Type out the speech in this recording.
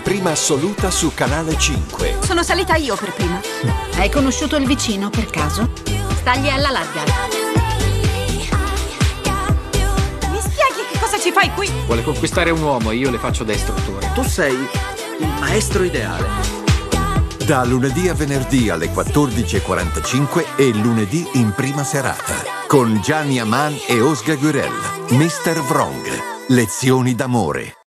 prima assoluta su Canale 5. Sono salita io per prima. Hai conosciuto il vicino per caso? Stagli alla larga. Mi spieghi che cosa ci fai qui? Vuole conquistare un uomo e io le faccio da istruttore. Tu sei il maestro ideale. Da lunedì a venerdì alle 14:45 e lunedì in prima serata. Con Gianni Aman e Osga Gürel. Mr. Wrong. Lezioni d'amore.